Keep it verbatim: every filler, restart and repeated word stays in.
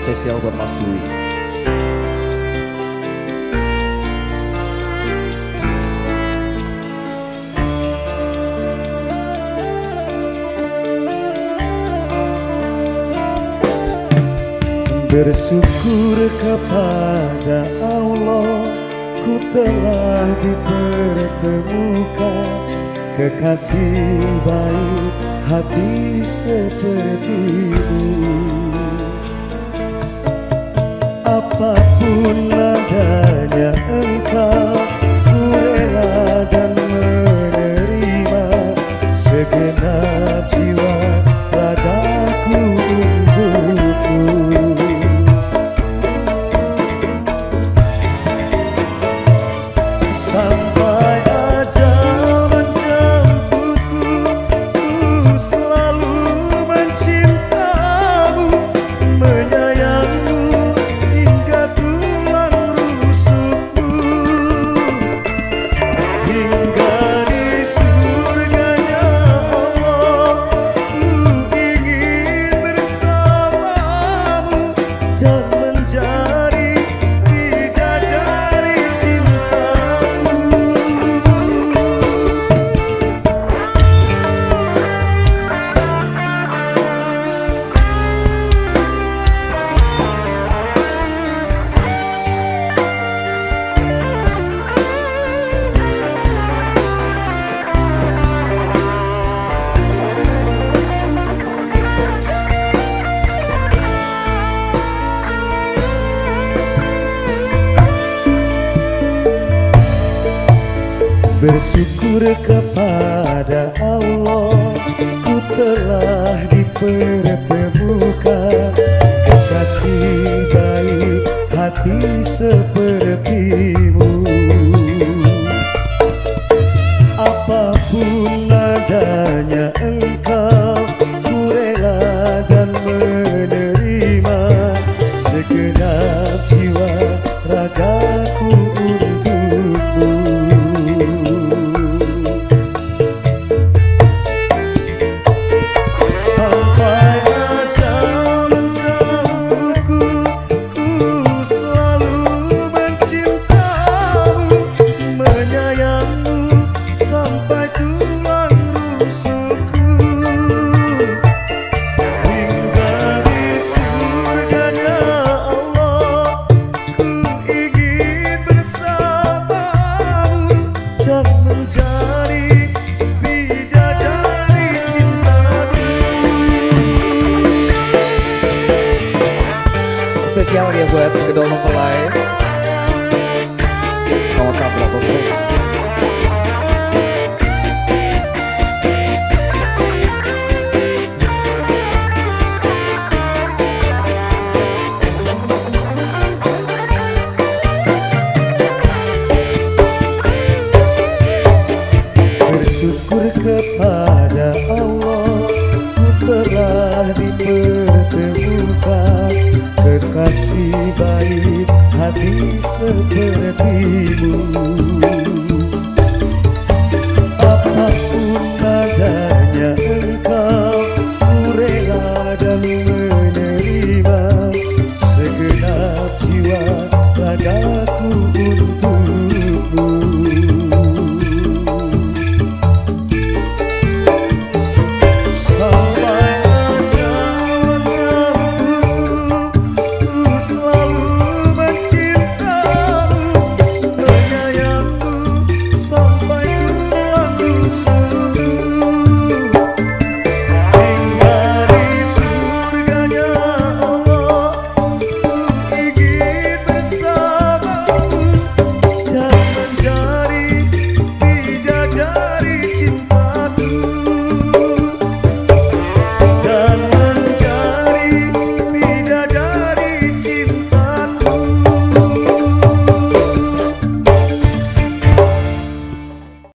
Spesial buat Mas Dwi. Bersyukur kepada Allah, ku telah dipertemukan kekasih baik hati sepertimu. Apapun adanya engkau, ku rela dan menerima segenap jiwa ragaku untukmu. Sampai ajal menjemputku, ku selalu mencintamu, menyayangmu hingga tulang rusukku. Hingga di surganya Allah, ku ingin bersamamu dan menjadi bidadari cintaku. Bersyukur kepada Allah, ku telah dipertemukan kekasih baik hati sepertimu. Apapun adanya engkau, ku rela dan menerima segenap jiwa ragaku untukmu. Sampai ajal menjemputku, ku selalu mencintamu, menyayangmu sampai tulang rusukku. Hingga di surganya Allah, ku ingin bersamamu dan menjadi bidadari cintaku. Spesial ya buat kedua mempelai. Selamat kabar Bosek. Bersyukur kepada Allah, ku telah dipertemukan kekasih baik hati sepertimu.